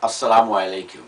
আসসালামু আলাইকুম।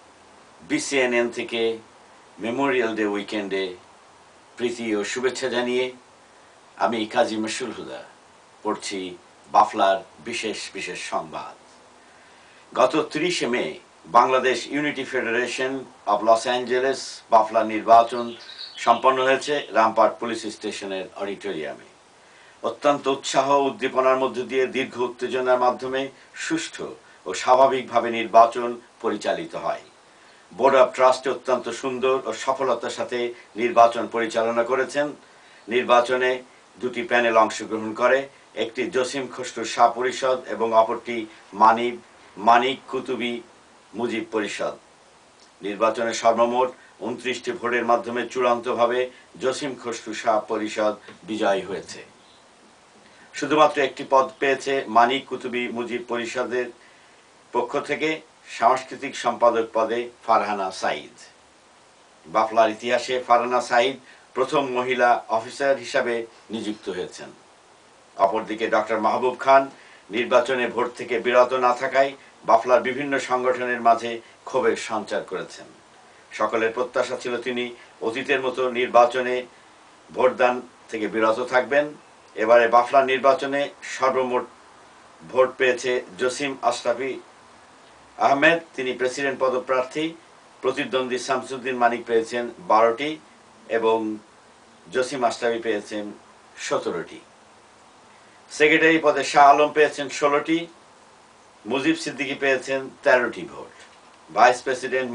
BCNN থেকে মেমোরিয়াল ডে উইকেন্ডে প্রীতি ও শুভেচ্ছা জানিয়ে আমি কাজী মশহুল হুদা পড়ছি বাফলার বিশেষ বিশেষ সংবাদ। গত 30 মে Bangladesh Unity Federation of Los Angeles BAFLA নির্বাচন সম্পন্ন হয়েছে রামপাট পুলিশ স্টেশনের অডিটোরিয়ামে। অত্যন্ত উৎসাহ উদ্দীপনার মধ্য দিয়ে দীর্ঘ উত্তেজনার মাধ্যমে সুষ্ঠু ও স্বাভাবিকভাবে নির্বাচন পরিচালিত হয়। বোর্ড অব ট্রাস্ট অত্যন্ত সুন্দর ও সফলতার সাথে নির্বাচন পরিচালনা করেছেন। নির্বাচনে দুটি প্যানেল অংশগ্রহণ করে, একটি জসিম খসরু শাহ পরিষদ এবং অপরটি মানিক কুতুবী মুজিব পরিষদ। নির্বাচনে সর্বমোট 29টি ভোটের মাধ্যমে চূড়ান্তভাবে জসিম খসরু শাহ পরিষদ বিজয়ী হয়েছে। শুধুমাত্র একটি পদ পেয়েছে মানিক কুতুবী মুজিব পরিষদের পক্ষ থেকে সাংস্কৃতিক সম্পাদক পদে ফারহানা সাঈদ। বাফলার ইতিহাসে ফারহানা সাঈদ প্রথম মহিলা অফিসার হিসাবে নিযুক্ত হয়েছেন। অপরদিকে ডক্টর মাহবুব খান নির্বাচনে ভোট থেকে বিরত না থাকায় বাফলার বিভিন্ন সংগঠনের মাঝে ক্ষোভের সঞ্চার করেছেন। সকলের প্রত্যাশা ছিল তিনি অতীতের মতো নির্বাচনে ভোটদান থেকে বিরত থাকবেন। এবারে বাফলার নির্বাচনে সর্বমোট ভোট পেয়েছে জসিম আশরাফি আহমেদ, তিনি প্রেসিডেন্ট পদপ্রার্থী। প্রতিদ্বন্দ্বী শামসুদ্দিন মানিক পেয়েছেন 12টি এবং জসিম আশরাফি পেয়েছেন 17টি। সেক্রেটারি পদে শাহ আলম পেয়েছেন 16টি, মুজিব সিদ্দিকী পেয়েছেন 13টি ভোট। ভাইস প্রেসিডেন্ট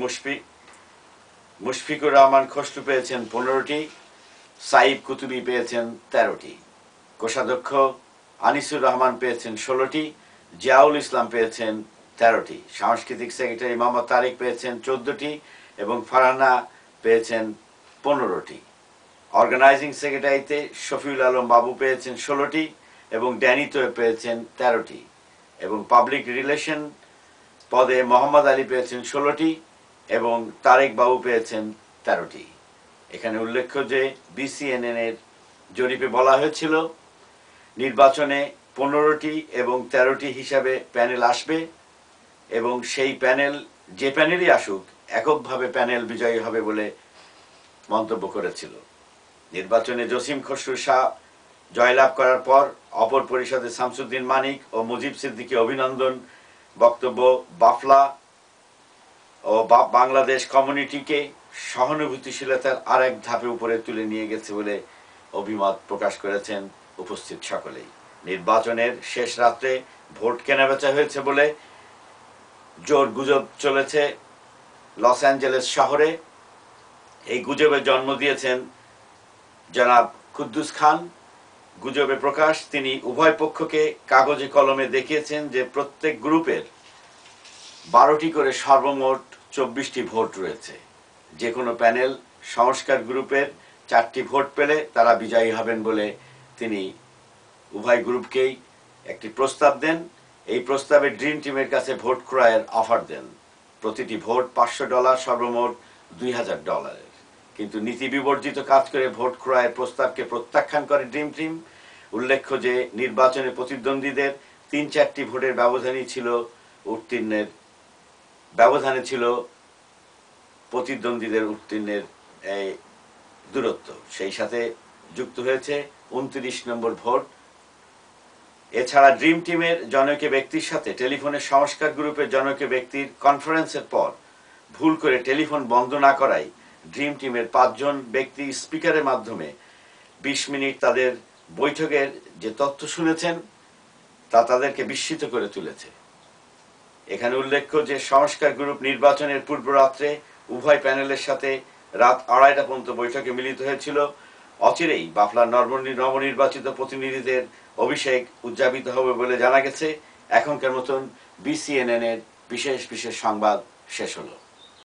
মুশফিকুর রহমান খসরু পেয়েছেন 15টি, সাইব কুতুবী পেয়েছেন 13টি, কোষাধ্যক্ষ আনিসুর রহমান পেয়েছেন 16টি, জিয়াউল ইসলাম পেয়েছেন 13টি, সাংস্কৃতিক সেক্রেটারি মোহাম্মদ তারেক পেয়েছেন 14টি এবং ফারহানা পেয়েছেন 15টি। অর্গানাইজিং সেক্রেটারিতে শফিউল আলম বাবু পেয়েছেন 16টি এবং ড্যানি তোয়েব পেয়েছেন 13টি এবং পাবলিক রিলেশন পদে মোহাম্মদ আলী পেয়েছেন 16টি এবং তারেক বাবু পেয়েছেন 13টি। এখানে উল্লেখ্য যে BCNN এর জরিপে বলা হয়েছিল নির্বাচনে 15টি এবং 13টি হিসাবে প্যানেল আসবে এবং সেই প্যানেল যে প্যানেলই আসুক এককভাবে প্যানেল বিজয়ী হবে বলে মন্তব্য করেছিল। নির্বাচনে জসিম খসরু শাহ জয়লাভ করার পর অপর পরিষদে শামসুদ্দিন মানিক ও মুজিব সিদ্দিকী অভিনন্দন বক্তব্য বাফলা ও বাংলাদেশ কমিউনিটিকে সহানুভূতিশীলতার আরেক ধাপে উপরে তুলে নিয়ে গেছে বলে অভিমত প্রকাশ করেছেন উপস্থিত সকলেই। নির্বাচনের শেষ রাত্রে ভোট কেনাবেচা হয়েছে বলে জোর গুজব চলেছে লস অ্যাঞ্জেলেস শহরে। এই গুজবে জন্ম দিয়েছেন জনাব কুদ্দুস খান। গুজবে প্রকাশ, তিনি উভয় পক্ষকে কাগজে কলমে দেখিয়েছেন যে প্রত্যেক গ্রুপের 12টি করে সর্বমোট 24টি ভোট রয়েছে। যে কোনো প্যানেল সংস্কার গ্রুপের 4টি ভোট পেলে তারা বিজয়ী হবেন বলে তিনি উভয় গ্রুপকেই একটি প্রস্তাব দেন। এই প্রস্তাবে ড্রিম টিমের কাছে ভোট ক্রয়ের অফার দেন। প্রতিটি ভোট $500, সর্বমোট $2000। কিন্তু নীতি বিবর্জিত কাজ করে ভোট ক্রয়ের প্রস্তাবকে প্রত্যাখ্যান করে ড্রিম টিম। উল্লেখ্য যে নির্বাচনে প্রতিদ্বন্দ্বীদের 3-4টি ভোটের ব্যবধানে ছিল প্রতিদ্বন্দ্বীদের উত্তীর্ণের দূরত্ব, সেই সাথে যুক্ত হয়েছে 29 নম্বর ভোট। এছাড়া ড্রিম টিমের জনৈক ব্যক্তির সাথে টেলিফোনের সংস্কার গ্রুপের জনৈক ব্যক্তির কনফারেন্সের পর ভুল করে টেলিফোন বন্ধ না করায় ড্রিম টিমের 5 জন ব্যক্তি স্পিকারের মাধ্যমে 20 মিনিট তাদের বৈঠকের যে তথ্য শুনেছেন তা তাদেরকে বিস্মিত করে তুলেছে। এখানে উল্লেখ্য যে সংস্কার গ্রুপ নির্বাচনের পূর্ব রাত্রে উভয় প্যানেলের সাথে রাত 2:30টা পর্যন্ত বৈঠকে মিলিত হয়েছিল। অচিরেই বাফলার নবনির্বাচিত প্রতিনিধিদের অভিষেক উদযাপিত হবে বলে জানা গেছে। এখনকার মতন BCNN এর বিশেষ বিশেষ সংবাদ শেষ হলো।